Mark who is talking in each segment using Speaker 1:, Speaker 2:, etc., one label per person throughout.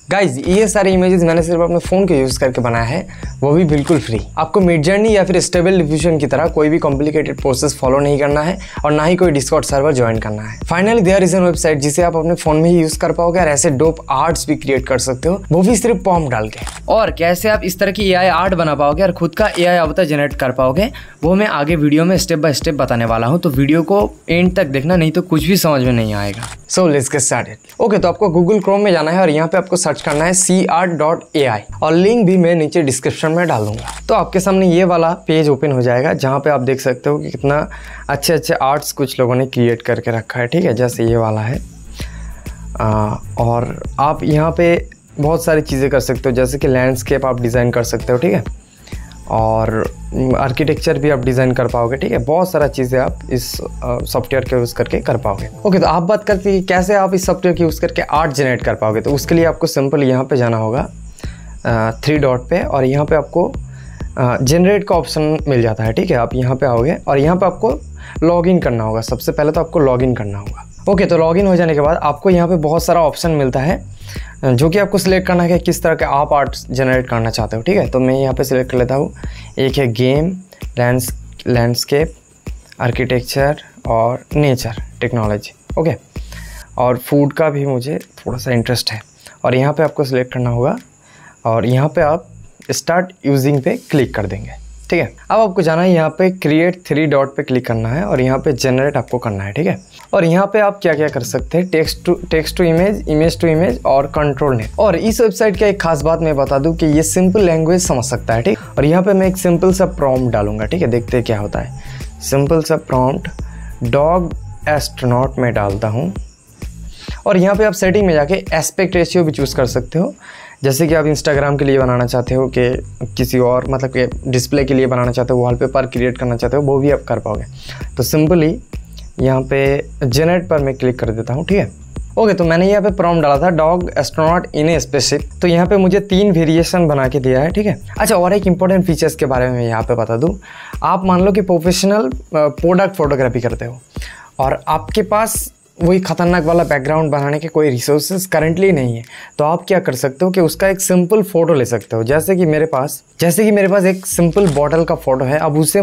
Speaker 1: Guys ये सारे images मैंने सिर्फ अपने फ़ोन के यूज़ करके बनाया है, वो भी बिल्कुल फ्री। आपको मिडजर्नी या फिर स्टेबल डिफ्यूजन की तरह कोई भी कॉम्प्लिकेटेड प्रोसेस फॉलो नहीं करना है और ना ही कोई डिस्कॉर्ड सर्वर ज्वाइन करना है। Finally there is an website जिसे आप अपने फ़ोन में ही यूज़ कर पाओगे और ऐसे डोप आर्ट्स भी क्रिएट कर सकते हो, वो भी सिर्फ प्रॉम्प्ट डाल के। और कैसे आप इस तरह की AI आर्ट बना पाओगे और खुद का AI अवतार जनरेट कर पाओगे, वो मैं आगे वीडियो में स्टेप बाय स्टेप बताने वाला हूँ। तो वीडियो को एंड तक देखना, नहीं तो कुछ भी समझ में नहीं आएगा। So let's get started. Okay, तो आपको गूगल क्रोम में जाना है और यहाँ पे आपको सर्च करना है cart.ai और लिंक भी मैं नीचे डिस्क्रिप्शन में डाल दूंगा। तो आपके सामने ये वाला पेज ओपन हो जाएगा जहाँ पे आप देख सकते हो कि कितना अच्छे अच्छे आर्ट्स कुछ लोगों ने क्रिएट करके रखा है। ठीक है, जैसे ये वाला है। और आप यहाँ पे बहुत सारी चीज़ें कर सकते हो, जैसे कि लैंडस्केप आप डिज़ाइन कर सकते हो। ठीक है, और आर्किटेक्चर भी आप डिज़ाइन कर पाओगे। ठीक है, बहुत सारा चीज़ें आप इस सॉफ्टवेयर के यूज़ करके कर पाओगे। ओके, तो आप बात करते हैं कैसे आप इस सॉफ्टवेयर के यूज़ करके आर्ट जनरेट कर पाओगे। तो उसके लिए आपको सिंपल यहाँ पे जाना होगा 3 डॉट पे और यहाँ पे आपको जनरेट का ऑप्शन मिल जाता है। ठीक है, आप यहाँ पे आओगे और यहाँ पे आपको लॉगिन करना होगा। सबसे पहले तो आपको लॉगिन करना होगा। ओके, तो लॉगिन हो जाने के बाद आपको यहाँ पे बहुत सारा ऑप्शन मिलता है जो कि आपको सिलेक्ट करना है कि किस तरह के आप आर्ट जनरेट करना चाहते हो। ठीक है, तो मैं यहाँ पे सिलेक्ट कर लेता हूँ। एक है गेम, लैंडस्केप, आर्किटेक्चर और नेचर टेक्नोलॉजी। ओके, और फूड का भी मुझे थोड़ा सा इंटरेस्ट है और यहाँ पे आपको सिलेक्ट करना होगा और यहाँ पे आप स्टार्ट यूजिंग पे क्लिक कर देंगे। ठीक है, अब आपको जाना है यहाँ पे क्रिएट 3 डॉट पे क्लिक करना है और यहाँ पे जनरेट आपको करना है। ठीक है, और यहाँ पे आप क्या क्या कर सकते हैं, text to image, image to image और कंट्रोल नेम। और इस वेबसाइट का एक खास बात मैं बता दूं कि ये सिंपल लैंग्वेज समझ सकता है। ठीक, और यहाँ पे मैं एक सिंपल सा प्रॉम्प्ट डालूंगा। ठीक है, देखते हैं क्या होता है। सिंपल सा प्रॉम्प्ट डॉग एस्ट्रोनॉट में डालता हूँ और यहाँ पे आप सेटिंग में जाके एस्पेक्ट रेशियो भी चूज़ कर सकते हो। जैसे कि आप इंस्टाग्राम के लिए बनाना चाहते हो कि किसी और मतलब कि डिस्प्ले के लिए बनाना चाहते हो, वॉलपेपर क्रिएट करना चाहते हो, वो भी आप कर पाओगे। तो सिंपली यहाँ पे जनरेट पर मैं क्लिक कर देता हूँ। ठीक है, ओके, तो मैंने यहाँ पे प्रॉम्प्ट डाला था dog astronaut in a spaceship. तो यहाँ पे मुझे 3 वेरिएशन बना के दिया है। ठीक है, अच्छा, और एक इंपॉर्टेंट फीचर्स के बारे में यहाँ पे बता दूँ। आप मान लो कि प्रोफेशनल प्रोडक्ट फोटोग्राफी करते हो और आपके पास वही खतरनाक वाला बैकग्राउंड बनाने के कोई रिसोर्सेज करंटली नहीं है, तो आप क्या कर सकते हो कि उसका एक सिंपल फोटो ले सकते हो। जैसे कि मेरे पास एक सिंपल बॉटल का फोटो है। अब उसे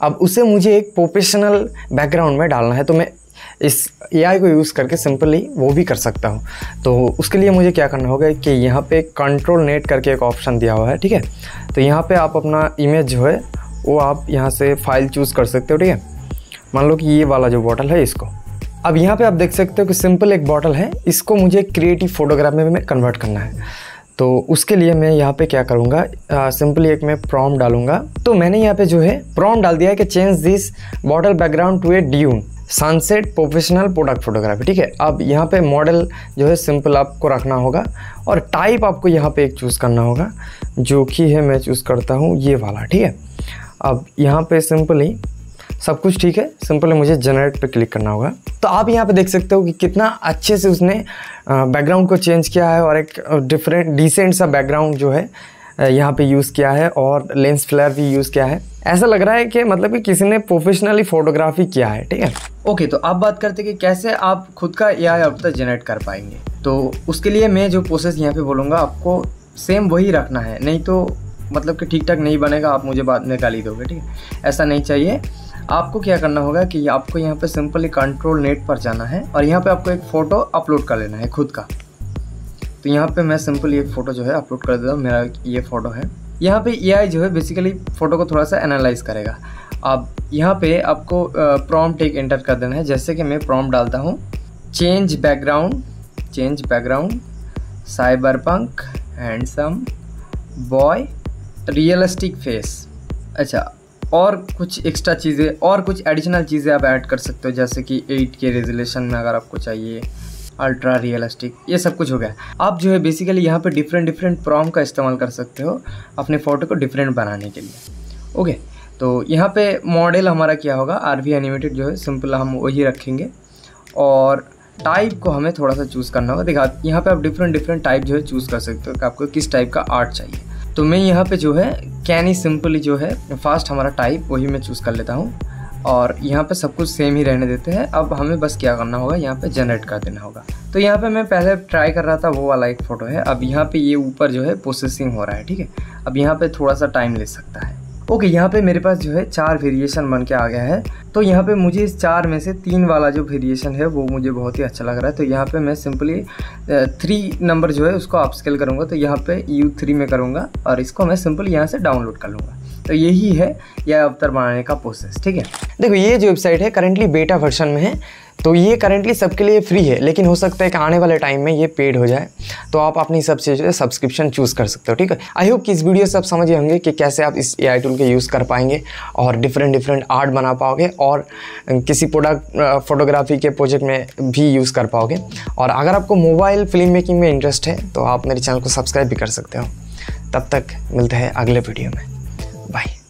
Speaker 1: मुझे एक प्रोफेशनल बैकग्राउंड में डालना है, तो मैं इस AI को यूज़ करके सिंपली वो भी कर सकता हूँ। तो उसके लिए मुझे क्या करना होगा कि यहाँ पे कंट्रोल नेट करके एक ऑप्शन दिया हुआ है। ठीक है, तो यहाँ पे आप अपना इमेज जो है वो आप यहाँ से फाइल चूज़ कर सकते हो। ठीक है, मान लो कि ये वाला जो बॉटल है इसको, अब यहाँ पे आप देख सकते हो कि सिंपल एक बॉटल है, इसको मुझे क्रिएटिव फोटोग्राफी में कन्वर्ट करना है। तो उसके लिए मैं यहाँ पे क्या करूँगा, सिंपली एक मैं प्रॉम्प्ट डालूंगा। तो मैंने यहाँ पे जो है प्रॉम्प्ट डाल दिया है कि change this bottle background to a dune sunset professional product photography. ठीक है, अब यहाँ पे मॉडल जो है सिंपल आपको रखना होगा और टाइप आपको यहाँ पे एक चूज़ करना होगा, जो कि है मैं चूज़ करता हूँ ये वाला। ठीक है, अब यहाँ पे सिंपली सब कुछ ठीक है, सिंपली मुझे जनरेट पे क्लिक करना होगा। तो आप यहाँ पे देख सकते हो कि कितना अच्छे से उसने बैकग्राउंड को चेंज किया है और एक डिसेंट सा बैकग्राउंड जो है यहाँ पे यूज़ किया है और लेंस फ्लेयर भी यूज़ किया है। ऐसा लग रहा है कि मतलब कि किसी ने प्रोफेशनली फोटोग्राफी किया है। ठीक है, ओके, तो आप बात करते हैं कि कैसे आप खुद का AI अवतार जनरेट कर पाएंगे। तो उसके लिए मैं जो प्रोसेस यहाँ पे बोलूँगा आपको सेम वही रखना है, नहीं तो मतलब कि ठीक ठाक नहीं बनेगा, आप मुझे बाद में गाली दोगे। ठीक है, ऐसा नहीं चाहिए। आपको क्या करना होगा कि आपको यहाँ पे सिंपली कंट्रोल नेट पर जाना है और यहाँ पे आपको एक फ़ोटो अपलोड कर लेना है खुद का। तो यहाँ पे मैं सिंपली एक फ़ोटो जो है अपलोड कर देता हूँ। मेरा ये फ़ोटो है। यहाँ पे AI जो है बेसिकली फ़ोटो को थोड़ा सा एनालाइज करेगा। अब यहाँ पे आपको प्रॉम्प्ट एक एंटर कर देना है। जैसे कि मैं प्रॉम्प्ट डालता हूँ change background cyberpunk handsome boy realistic face. अच्छा, और कुछ एक्स्ट्रा चीज़ें और कुछ एडिशनल चीज़ें आप ऐड कर सकते हो, जैसे कि 8K रेजोल्यूशन में अगर आपको चाहिए, अल्ट्रा रियलिस्टिक, ये सब कुछ हो गया। आप जो है बेसिकली यहाँ पे डिफरेंट प्रॉम्प्ट का इस्तेमाल कर सकते हो अपने फ़ोटो को डिफरेंट बनाने के लिए। ओके, तो यहाँ पे मॉडल हमारा क्या होगा, RV एनिमेटेड जो है सिंपल हम वही रखेंगे और टाइप को हमें थोड़ा सा चूज़ करना होगा। देखा, यहाँ पे आप डिफरेंट टाइप जो है चूज़ कर सकते हो कि आपको किस टाइप का आर्ट चाहिए। तो मैं यहाँ पे जो है कैनी सिंपली जो है फास्ट हमारा टाइप वही मैं चूज़ कर लेता हूँ और यहाँ पे सब कुछ सेम ही रहने देते हैं। अब हमें बस क्या करना होगा, यहाँ पे जनरेट कर देना होगा। तो यहाँ पे मैं पहले ट्राई कर रहा था, वो वाला एक फ़ोटो है। अब यहाँ पे ये ऊपर जो है प्रोसेसिंग हो रहा है, ठीक है। अब यहाँ पे थोड़ा सा टाइम ले सकता है। ओके, यहाँ पे मेरे पास जो है 4 वेरिएशन बन के आ गया है। तो यहाँ पे मुझे इस 4 में से 3 वाला जो वेरिएशन है वो मुझे बहुत ही अच्छा लग रहा है। तो यहाँ पे मैं सिंपली 3 नंबर जो है उसको अपस्केल करूँगा। तो यहाँ पे U3 में करूँगा और इसको मैं सिंपल यहाँ से डाउनलोड कर लूँगा। तो यही है यह अवतार बनाने का प्रोसेस, ठीक है। देखो, ये जो वेबसाइट है करंटली बेटा वर्जन में है, तो ये करंटली सबके लिए फ्री है, लेकिन हो सकता है कि आने वाले टाइम में ये पेड हो जाए, तो आप अपनी हिसाब से जो है सब्सक्रिप्शन चूज़ कर सकते हो, ठीक है। आई होप कि इस वीडियो से आप समझ गए होंगे कि कैसे आप इस AI टूल के यूज़ कर पाएंगे और डिफरेंट आर्ट बना पाओगे और किसी प्रोडक्ट फोटोग्राफी के प्रोजेक्ट में भी यूज़ कर पाओगे। और अगर आपको मोबाइल फिल्म मेकिंग में इंटरेस्ट है तो आप मेरे चैनल को सब्सक्राइब भी कर सकते हो। तब तक मिलते हैं अगले वीडियो में। बाय।